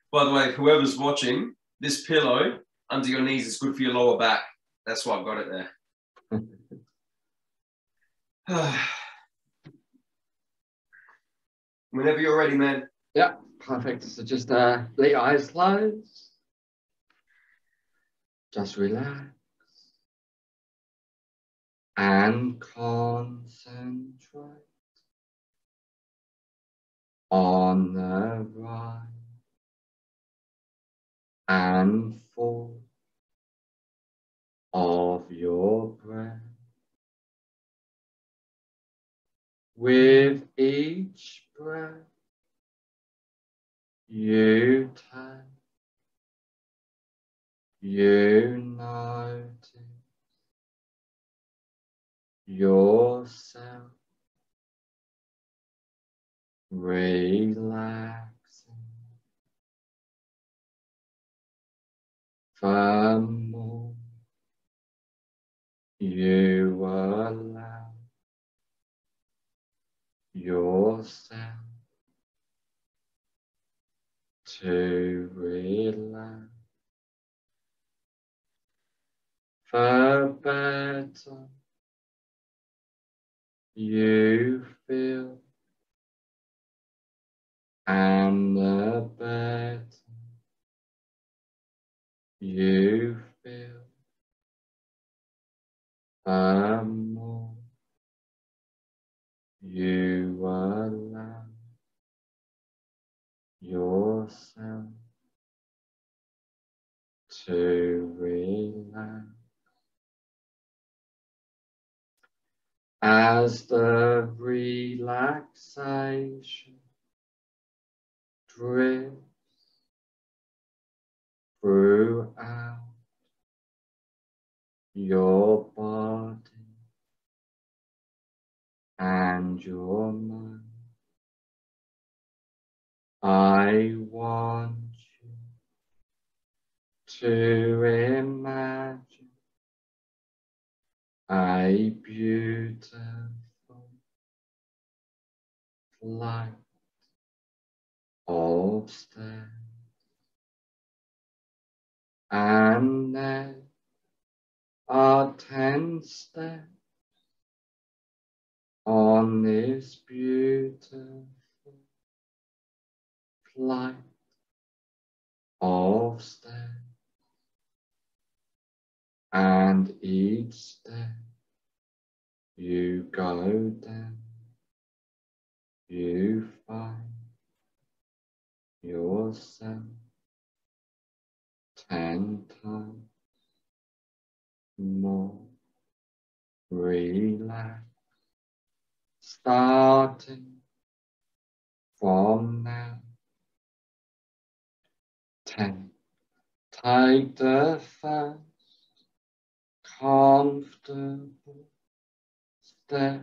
By the way, whoever's watching, this pillow under your knees is good for your lower back. That's why I've got it there. Whenever you're ready, man. Yeah, perfect. So just let your eyes close. Just relax and concentrate on the right and forth of your breath. With each breath you take, you notice yourself relaxing. The more you allow yourself to relax, the better you feel, and the better you feel, the more you allow yourself to relax. As the relaxation drifts throughout your body and your mind, I want you to imagine a beautiful flight of stairs, and there are 10 steps on this beautiful flight of stairs, and each step you go down, you find yourself 10 times more relaxed, starting from now. 10. Take the first comfortable step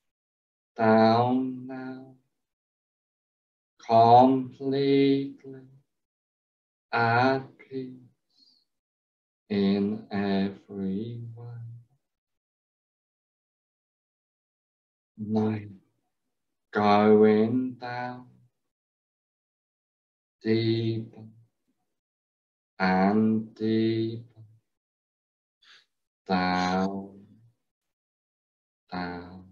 down now, completely at peace in every way. 9. Going down deeper and deeper, down, down,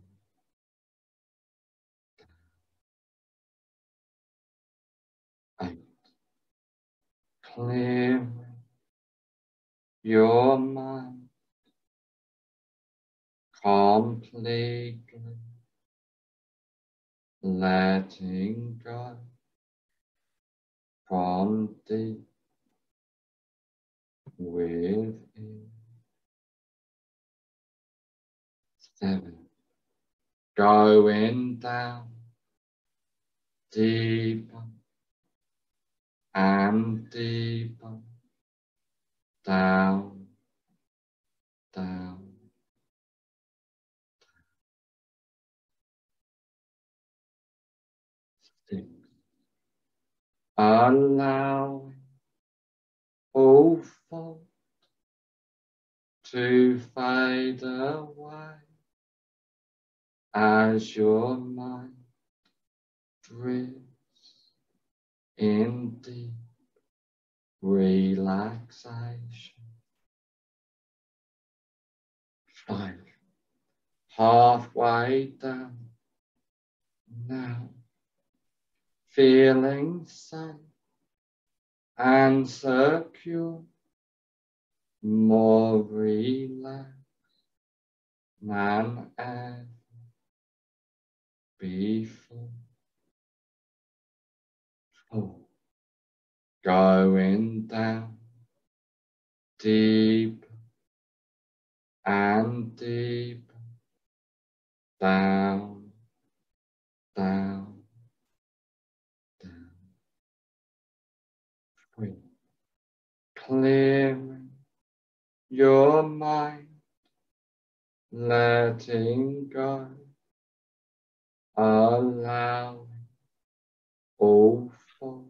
down. 8. Clearing your mind completely, letting go from deep within. 7. Going down deeper and deeper, down, down. 6. Allowing all thought to fade away as your mind drifts in deep relaxation. 5. Halfway down now, feeling safe and secure, more relaxed than ever before. 4. Going down deeper and deeper, down, down, down. 3. Clearing your mind, letting go, allowing all thoughts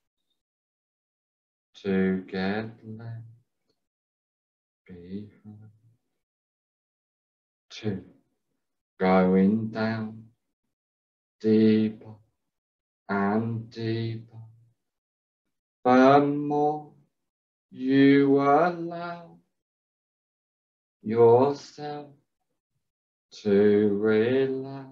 to get left behind. 2. Going down deeper and deeper, the more you allow yourself to relax,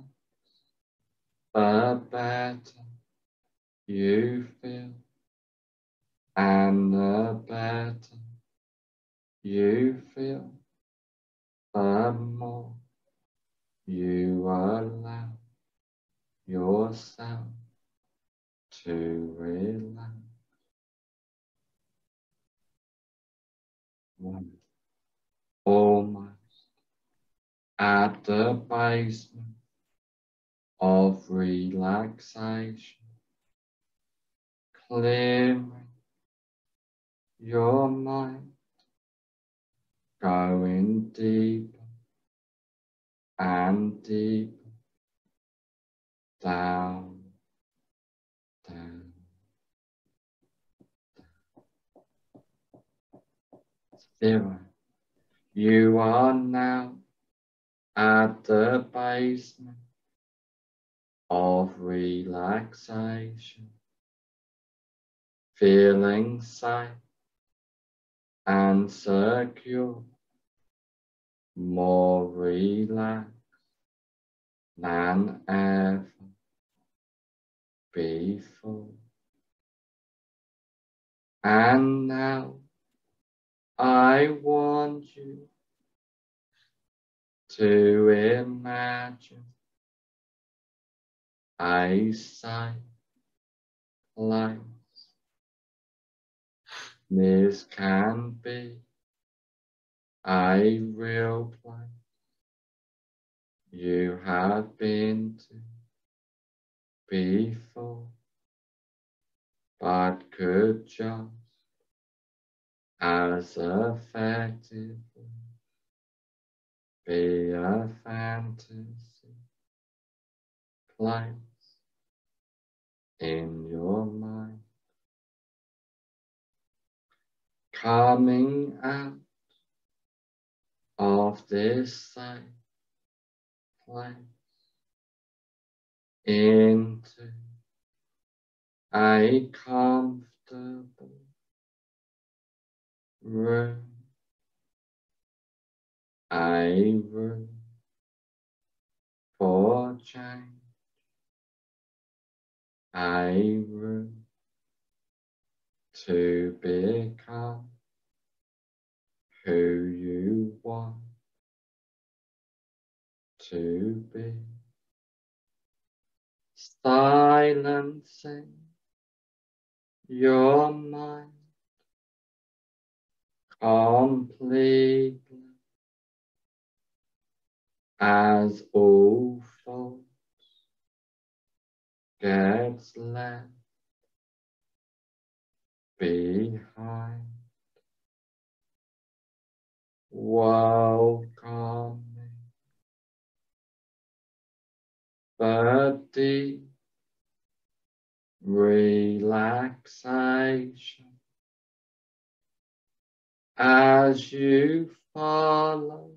the better you feel, and the better you feel, the more you allow yourself to relax. 1. Almost at the basement of relaxation, clearing your mind, going deeper and deeper, down, down, down. 0. You are now at the basement of relaxation, feeling safe and secure, more relaxed than ever before. And now I want you to imagine a safe place. This can be a real place you have been to before, but could just as effectively be a fantasy place in your mind. Coming out of this safe place into a comfortable room, a room for change, a room to become who you want to be. Silencing your mind completely as all thoughts gets left behind. Welcoming the deep relaxation as you follow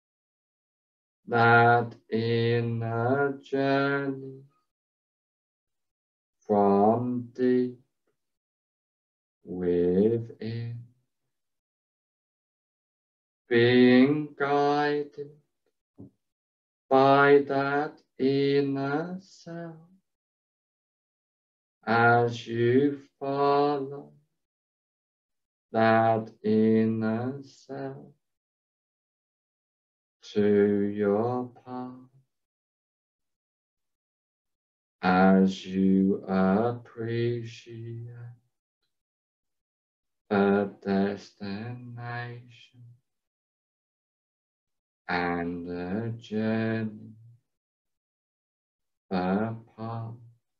that inner journey from deep within. within, being guided by that inner self as you follow that inner self to your path, as you appreciate the destination and the journey, the path,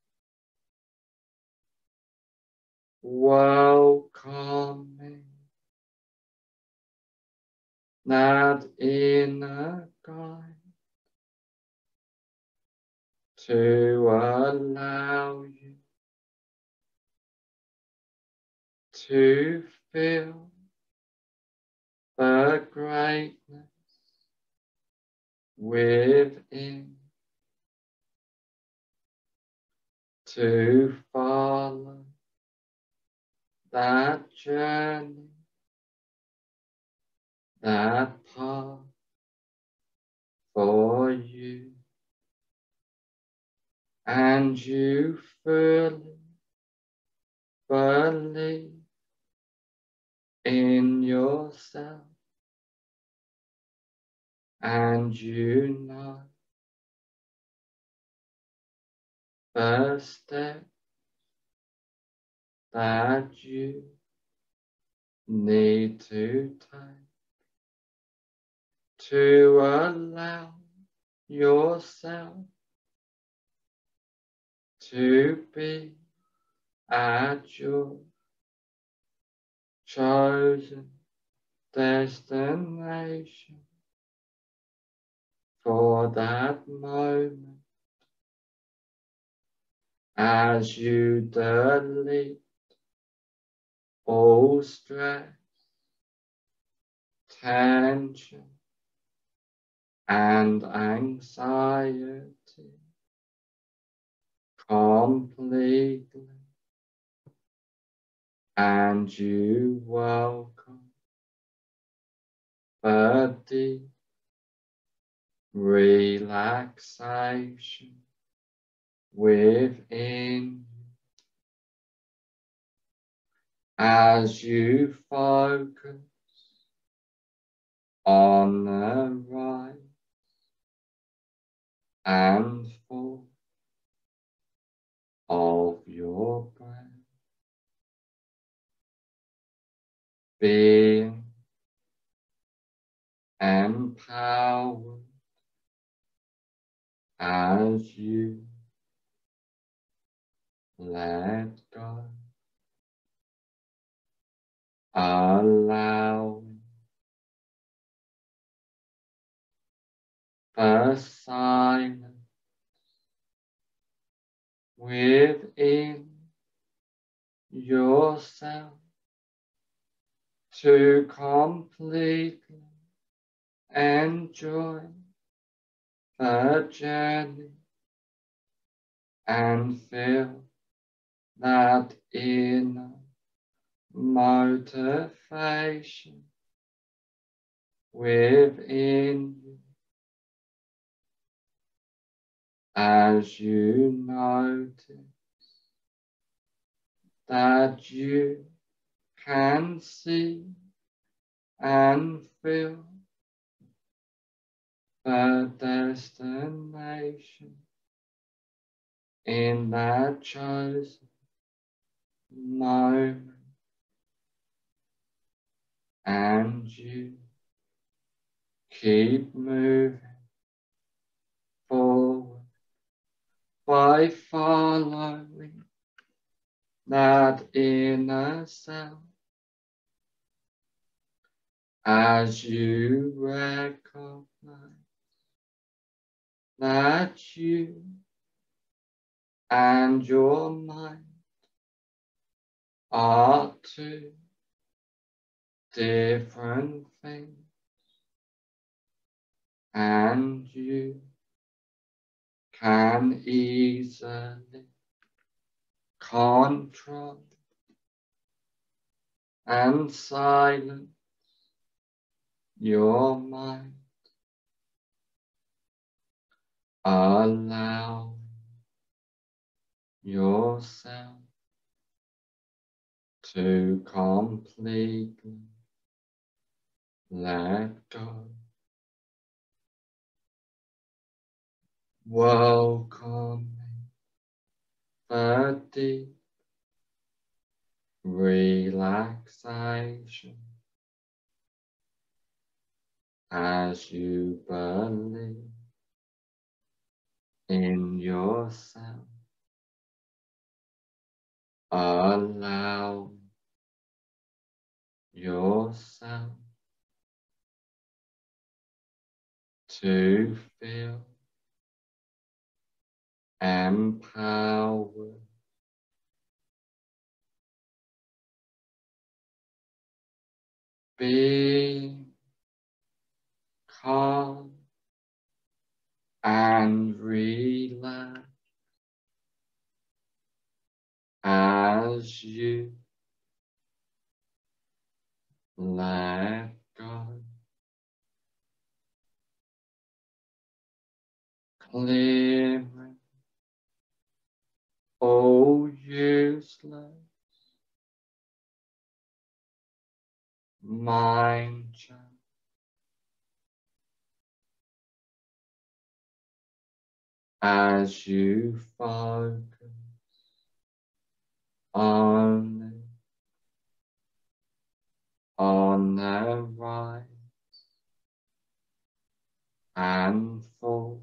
welcoming that inner guide to allow you to feel the greatness within, to follow that journey, that path for you, and you fully believe in yourself, and you know the step that you need to take to allow yourself to be at your chosen destination for that moment, as you delete all stress, tension, and anxiety completely, and you welcome the deep relaxation within you as you focus on the rise and fall of your breath, being empowered as you let go, allowing the silence within yourself to completely enjoy the journey and feel that inner motivation within you as you notice that you can see and feel the destination in that chosen moment, and you keep moving forward by following that inner self as you recognize that you and your mind are two different things, and you can easily control and silence your mind. Allow yourself to completely let go. Welcoming the deep relaxation as you believe in yourself. Allow yourself to feel empowered, being calm and relaxed as you let go, clearing all useless mind chat as you focus only on the rise and fall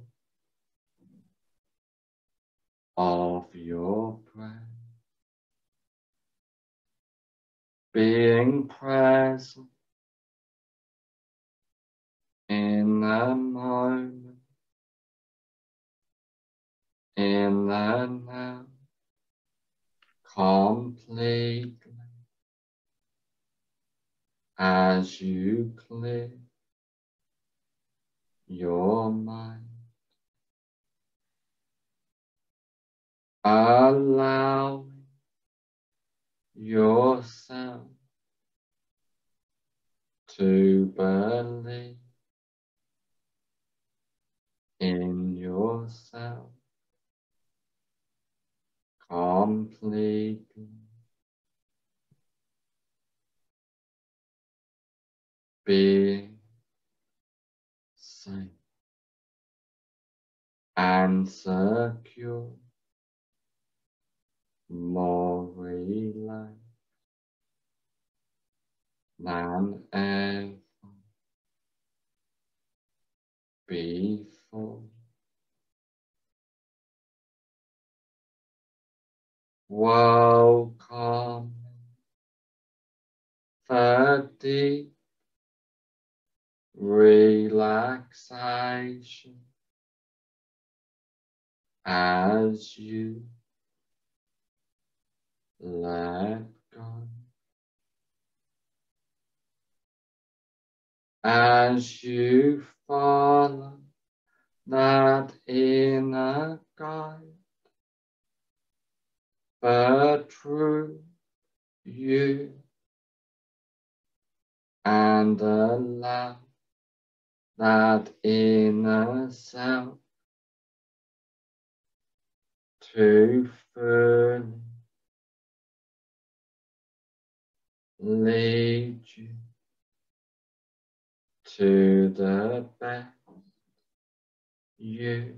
of your breath, being present in the moment, in the now, completely as you clear your mind. Allowing yourself to believe in yourself completely, being safe and secure, more relaxed than ever before. Welcome the deep relaxation as you let go, as you follow that inner guide, but through you, and allow that inner self to fully lead you to the best you,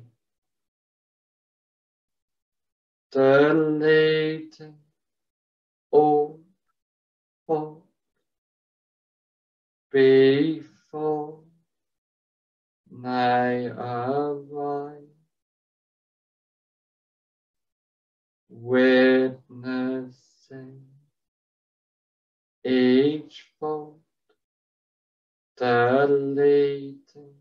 deleting all thought before they arise, witnessing each thought, deleting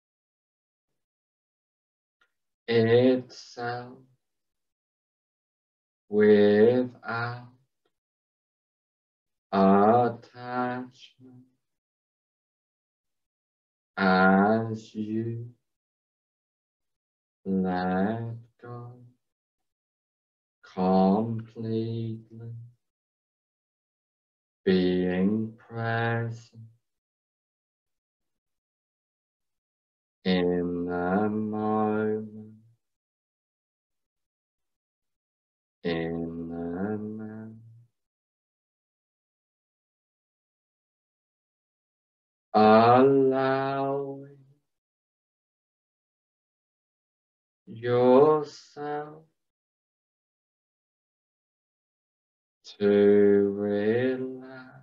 itself without attachment as you let go completely, being present in the moment, in the now. Allowing yourself to relax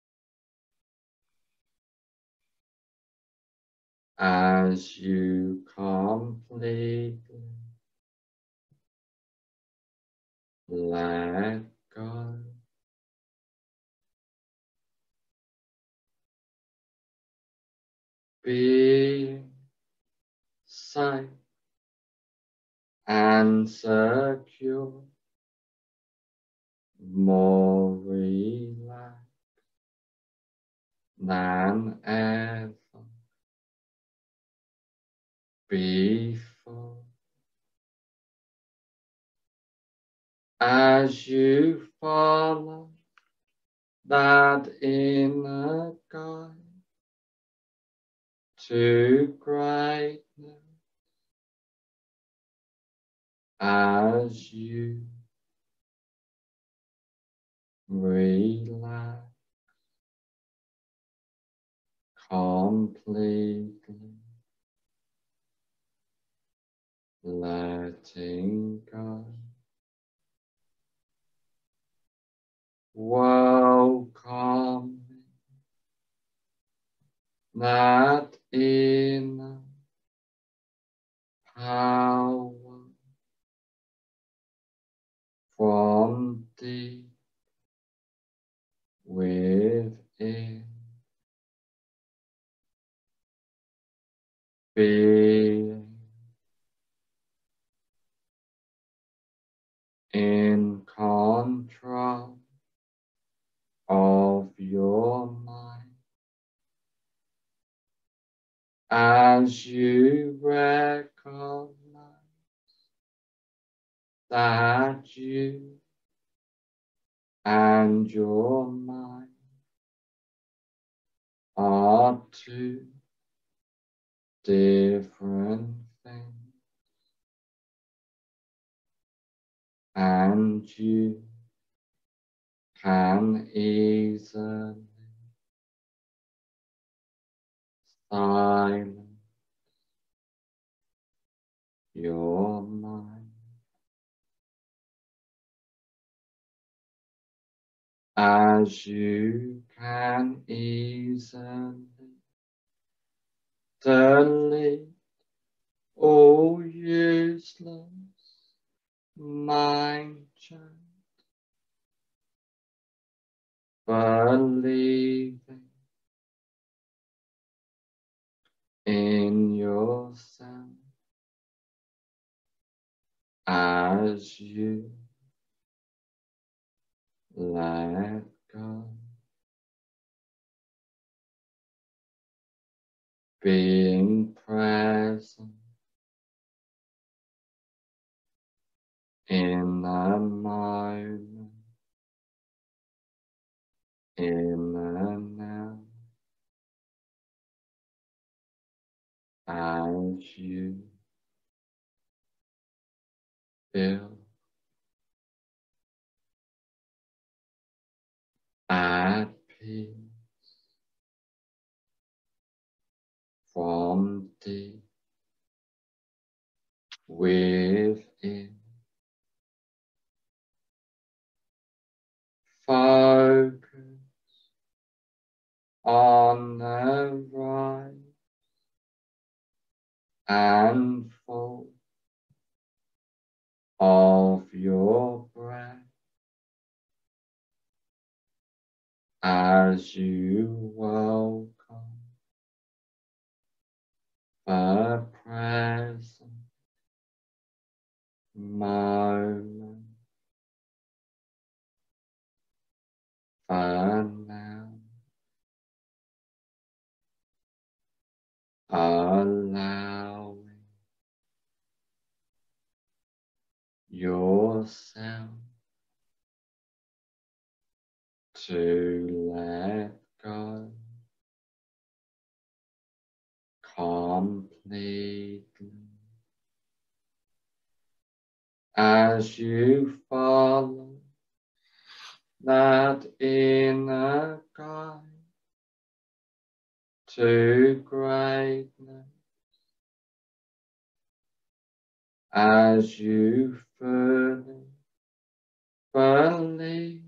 as you completely let go. Being safe and secure, more relaxed than ever before. As you follow that inner guide to greatness, as you relax completely, letting go. Welcome that inner power from deep within, being in control of your mind as you recognize that you and your mind are two different things, and you can easily silence your mind as you can easily delete all useless mind chat, believing in yourself as you let go, being present in the moment, in the now, as you feel at peace from deep within. Focus on the rise and fall of your breath as you welcome the present moment, for now, allowing yourself to let go completely as you follow that inner guide to greatness, as you fully believe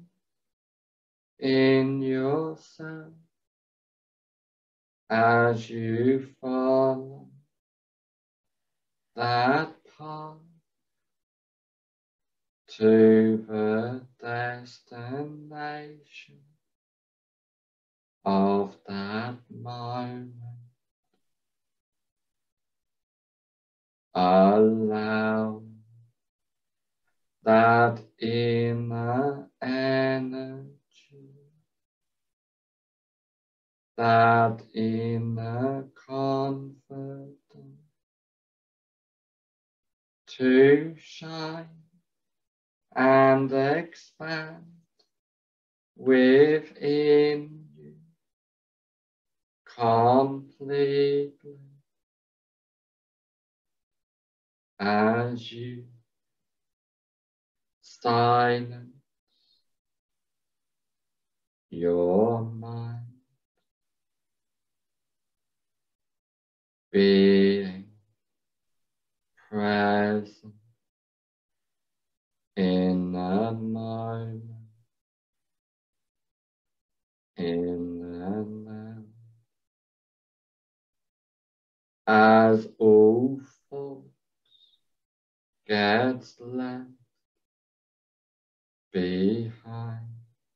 in yourself, as you follow that path to the destination of that moment. Allow that inner energy, that inner confidence to shine and expand within you completely as you silence your mind, being present in the moment, in the now, as all thoughts gets left behind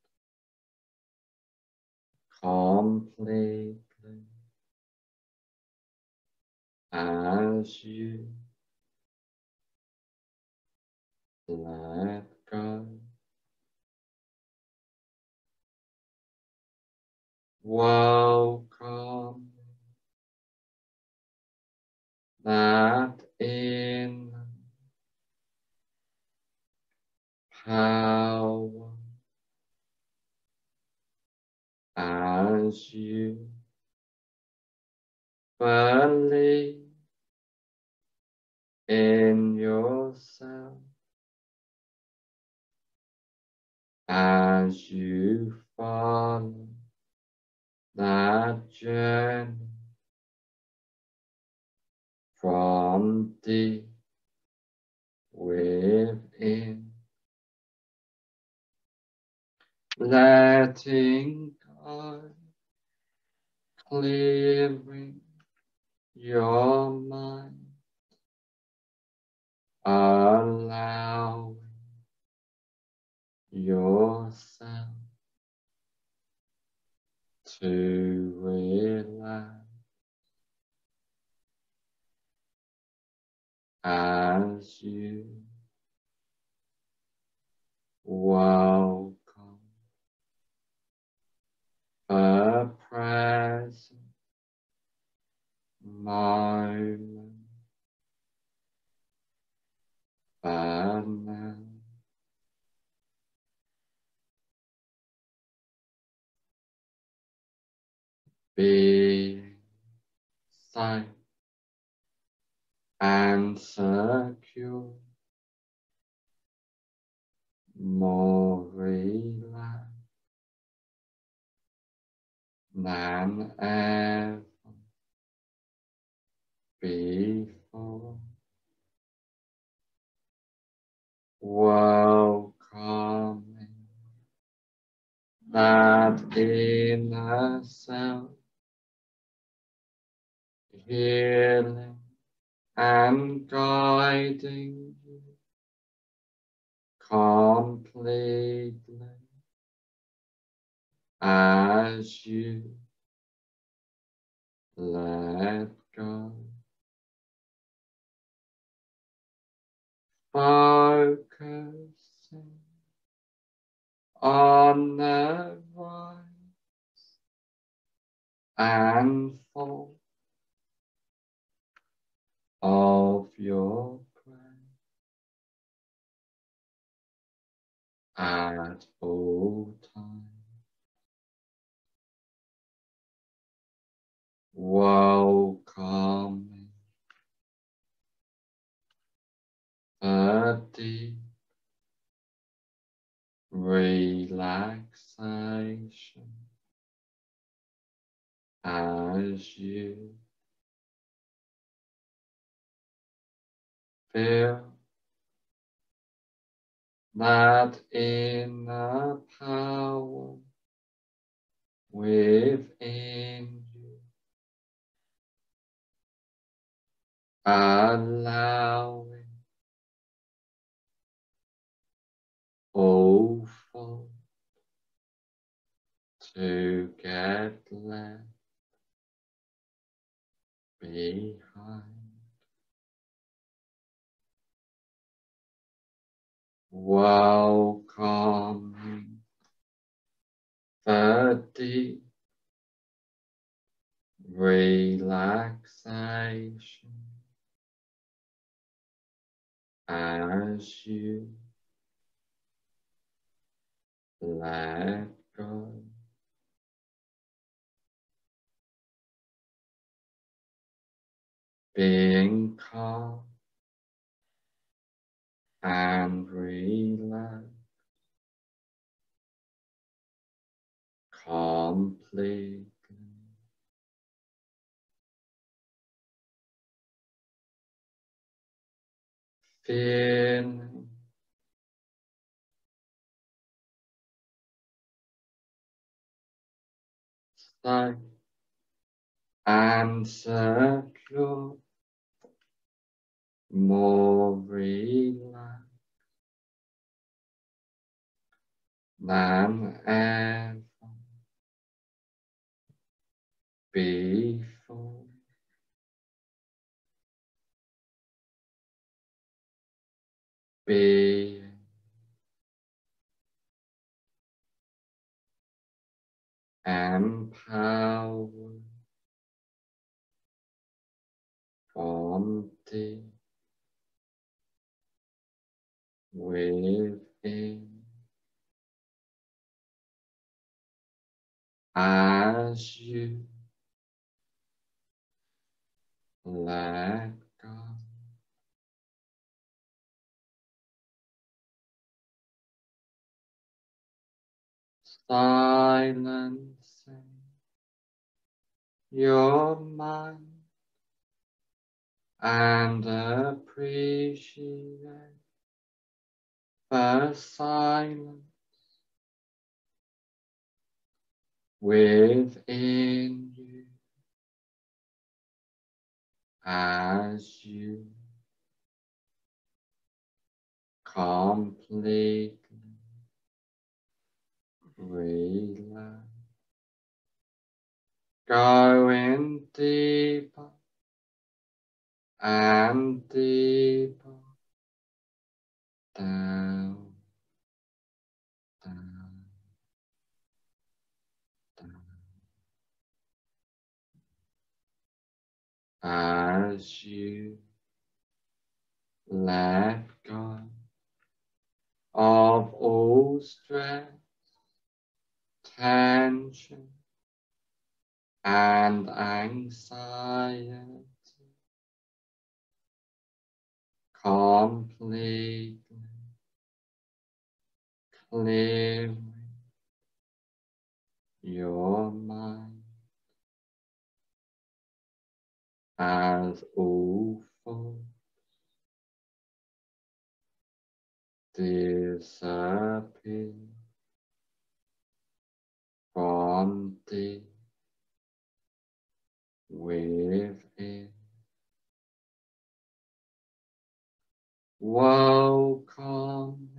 completely as you let go. Welcome that inner power as you believe in yourself, as you follow that journey from deep within, letting go, clearing your mind, allowing yourself to relax as you welcome the present moment, but now being safe and secure, more relaxed than ever before. Welcoming that inner self, healing and guiding you completely as you let go. Focusing on the rise and fall of your breath at all times. relaxation as you feel that inner power within you, allowing all thought to get left behind. Welcoming the deep relaxation as you let go. Being calm and relaxed completely. Feeling safe and secure, more relaxed than ever before. Being empowered from deep within as you let go. Silencing your mind and appreciate the silence within you as you completely relax. Going deeper and deeper down, down, down, as you let go of all stress, tension, and anxiety, completely clearing your mind as all thoughts disappear from deep within. Welcoming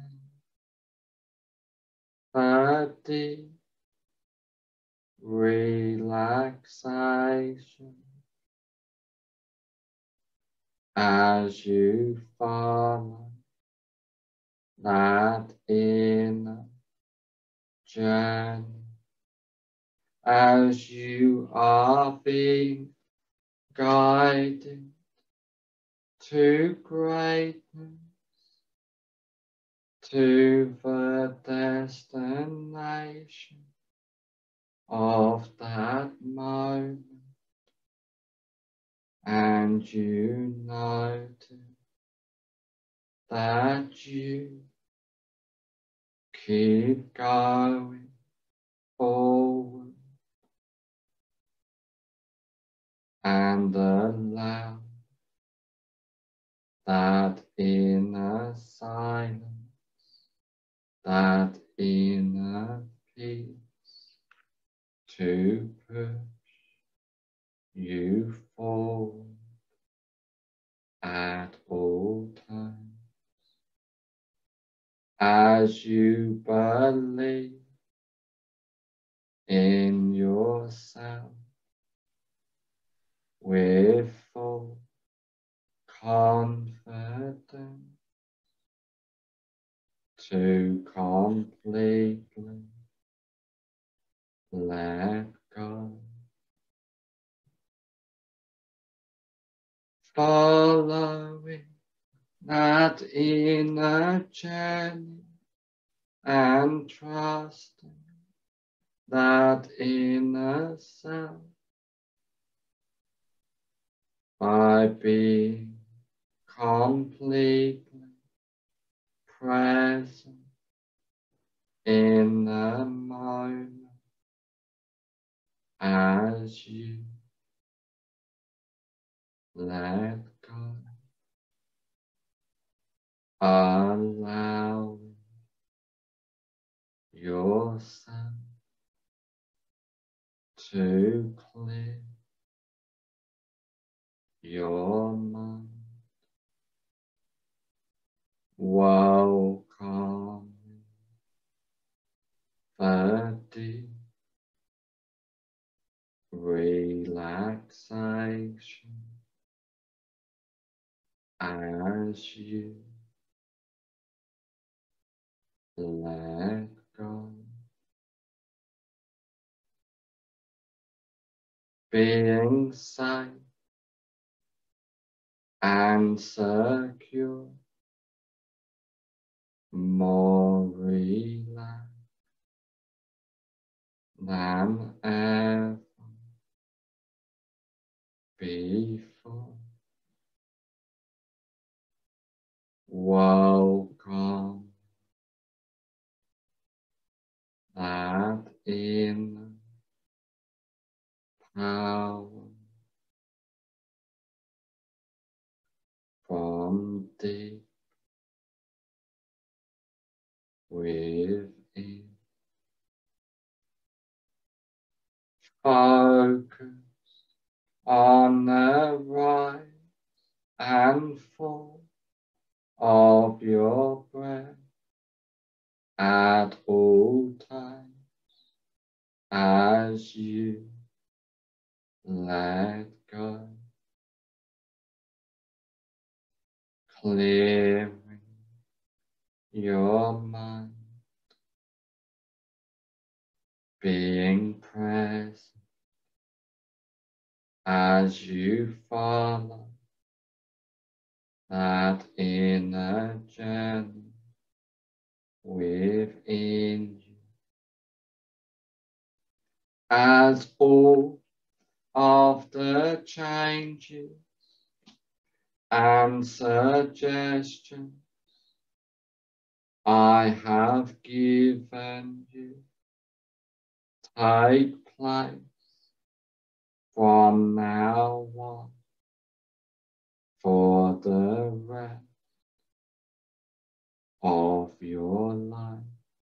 the deep relaxation as you follow that inner journey, as you are being guided to greatness, to the destination of that moment, and you notice that you keep going forward and allow that inner silence, that inner peace to push you forward at all times as you believe in yourself with full confidence to completely let go. Following that inner journey and trusting that inner self by being completely present in the moment as you let go, allowing yourself to clear your mind. Welcome the deep relaxation as you let go, being safe and secure, more relaxed than ever before. Welcome that inner power from deep within. Focus on the rise and fall of your breath at all times as you let go, clearing your mind, being present as you follow that inner journey within you, as all of the changes and suggestions I have given you take place from now on for the rest of your life.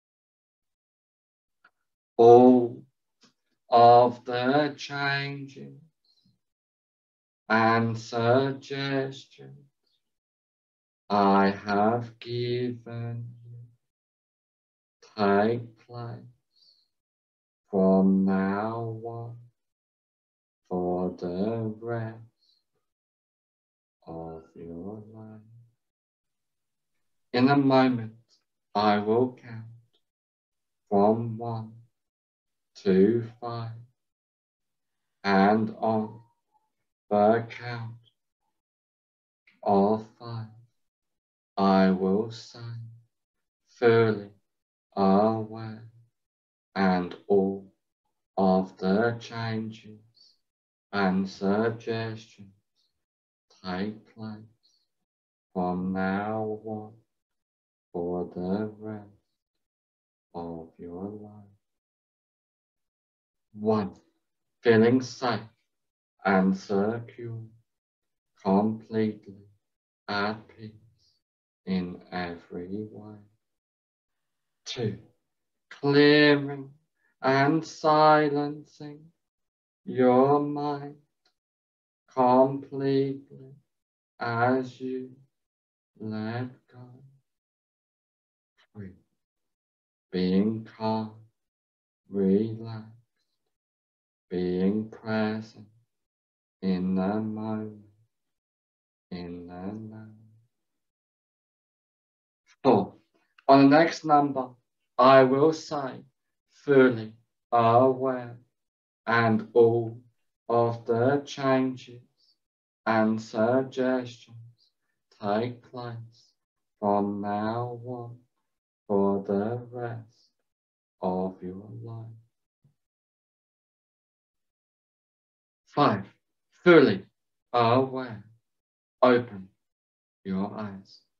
All of the changes and suggestions I have given you take place from now on for the rest of your life. In a moment, I will count from 1 to 5, and on the count of 5, I will say, fully aware, and all of the changes and suggestions take place from now on for the rest of your life. 1. Feeling safe and secure, completely at peace in every way. 2. Clearing and silencing your mind completely as you let go. 3. Being calm, relaxed, being present in the moment, in the now. 4. On the next number, I will say fully aware, and all of the changes and suggestions take place from now on for the rest of your life. 5. Fully aware. Open your eyes.